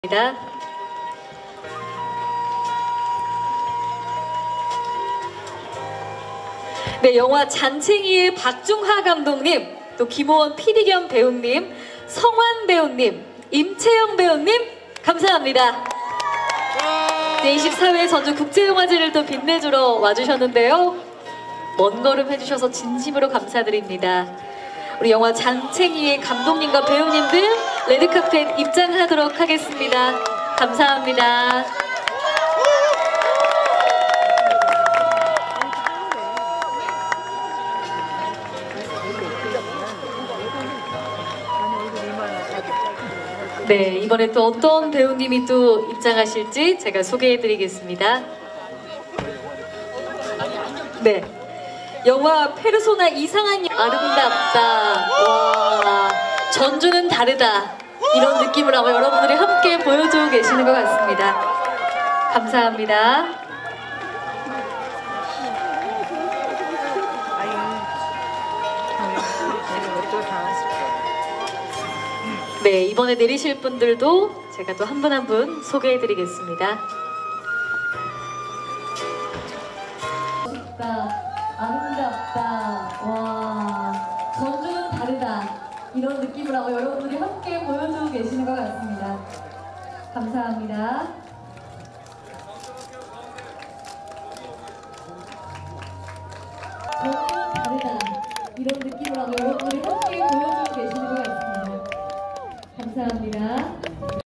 네, 영화 잔챙이의 박중하 감독님, 또 김호원 PD 겸 배우님, 성환 배우님, 임채영 배우님 감사합니다. 네, 24회 전주 국제영화제를 또 빛내주러 와주셨는데요. 먼 걸음 해주셔서 진심으로 감사드립니다. 우리 영화 잔챙이의 감독님과 배우님들 레드카펫 입장하도록 하겠습니다. 감사합니다. 네, 이번에 또 어떤 배우님이 또 입장하실지 제가 소개해드리겠습니다. 네, 영화 페르소나 이상한 아름답다. 와, 전주는 다르다. 이런 느낌을 아마 여러분들이 함께 보여주고 계시는 것 같습니다. 감사합니다. 네, 이번에 내리실 분들도 제가 또 한 분 한 분 소개해드리겠습니다. 아름답다. 와, 전주는 다르다. 이런 느낌을 하고 여러분들이 함께 보여주고 계시는 것 같습니다. 감사합니다. 전주는 다르다. 이런 느낌을 하고 여러분들이 함께 보여주고 계시는 것 같습니다. 감사합니다.